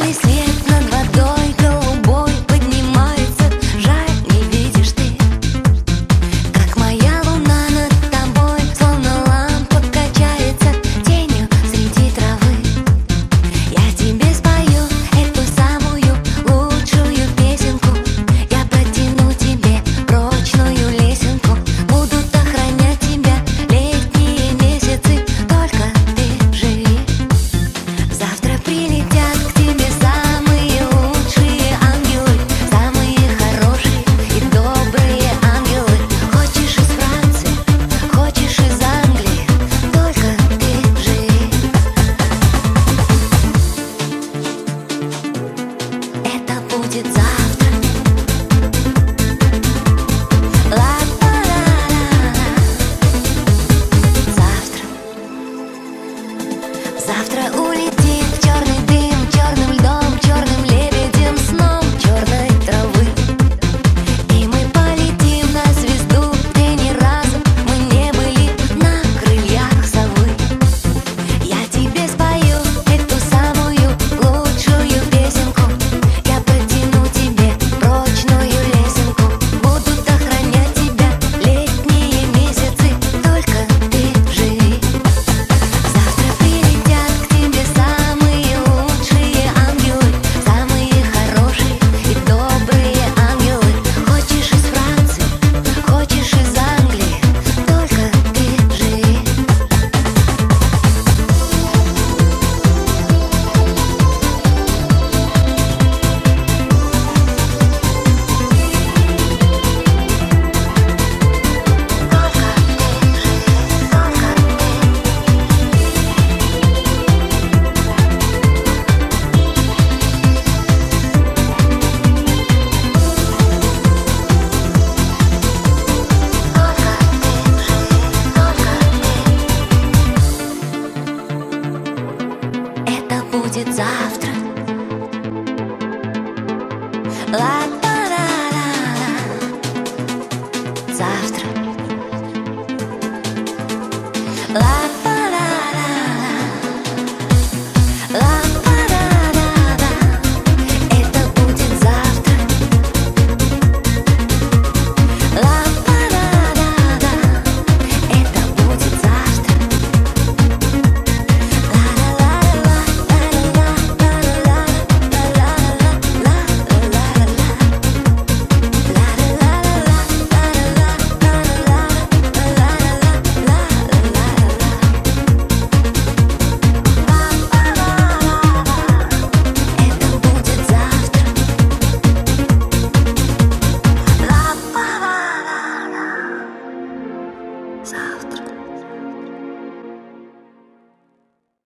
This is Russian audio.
Завтра улетит черный дым, черным льдом, черным лебедем, сном черной травы. И мы полетим на звезду, где ни разу мы не были на крыльях совы. Я тебе спою эту самую лучшую песенку, я протяну тебе прочную лесенку. Будут охранять тебя летние месяцы, только ты живи. Завтра прилетят к тебе самые лучшие ангелы, самые хорошие и добрые ангелы. Хочешь из Франции, хочешь из Англии, только ты живи. Это будет завтра.